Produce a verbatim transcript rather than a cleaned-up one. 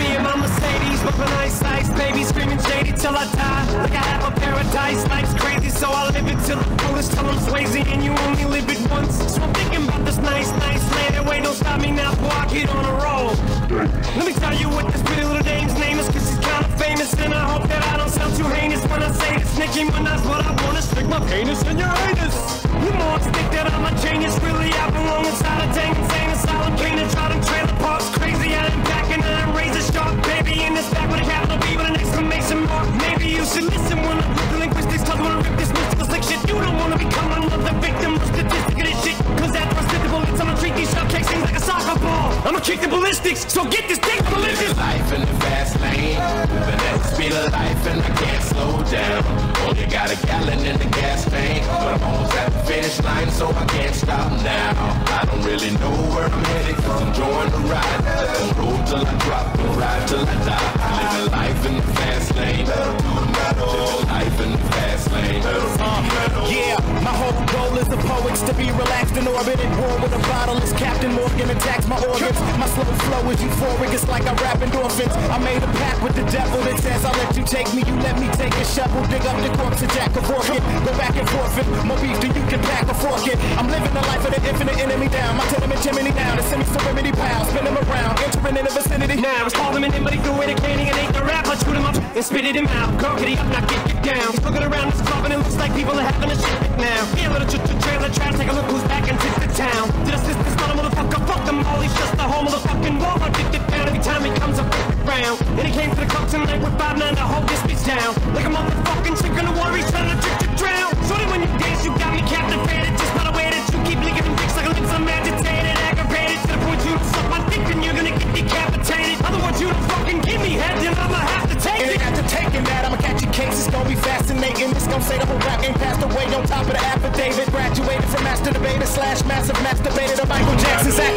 me and my Mercedes, but when ice ice, baby screaming shady till I die. Like I have a paradise, life's crazy, so I live it till the fullest, till I'm Swayze, and you only live it once. So I'm thinking about this nice, nice land. Wait, don't stop me now, boy, I get on a roll. Let me tell you what this pretty little dame's name is, cause she's kinda famous, and I hope that I don't sound too heinous when I say this. Nicki Minaj, what I wanna stick my penis in your anus. You more think that I'm a genius, really I belong inside a tank, insane asylum, can't try them trailer parks, crazy, I am back and I'm razor sharp, baby, in this back with a capital B with an exclamation mark. Maybe you should listen when I rip the linguistics, cause when I rip this mystical slick shit, you don't wanna become another victim of statistic of this shit, cause after I spit the bullets, I'ma treat these shot cakes things like a soccer ball. I'ma kick the ballistics, so get this thing ballistic. Life in the fast lane, moving at the speed of life and I can't slow down. Only got a gallon in the gas tank, but I'm almost at the finish line, so I can't stop now. I don't really know where I'm headed, cause I'm enjoying the ride. Let them roll till I drop and ride till I die. Living life in the fast lane, living life in the fast lane. Uh, yeah, my whole goal is the poets to be relaxed in orbit and war with a bottle as Captain Morgan attacks my organs. My slow flow is euphoric, it's like I rap endorphins. I made a pact with the devil that says I'll let you take me, you let me take a shovel, dig up the corpse of Jack of Orchid, go back and forth it, more beef than you can pack or fork it. I'm living the life of the infinite enemy down, my tenement chimney down, the semi-serenity pal, spin them around, entering in the vicinity. Now it's call him in, but he threw away the candy and ate the rap. I shoot him up and spit it him out. Girl, get he up, now get get down. He's looking around this club and it looks like people are having a shit now. Yeah, little ch ch trailer trash, take a look who's back and take the town. Did I assist this mother motherfucker? Fuck them all, he's just the whole motherfucking wall. I get it down every time he comes up around. And he came to the club tonight with five nine to hold this bitch down. Like a motherfucking chick in the water, he's trying to trick to drown. Shorty, when you dance, you got me captivated. Just by the way that you keep licking dicks like a lips, I'm agitated, aggravated. To the point you suck my dick and you're gonna get decapitated. Otherwise you don't fucking give me head, then I'ma have to take it. And after taking that, I'ma catch your case, it's gonna be fascinating. It's gonna say the whole rap ain't passed away on top of the affidavit. Graduated from master debater slash massive masturbator to Michael Jackson's act.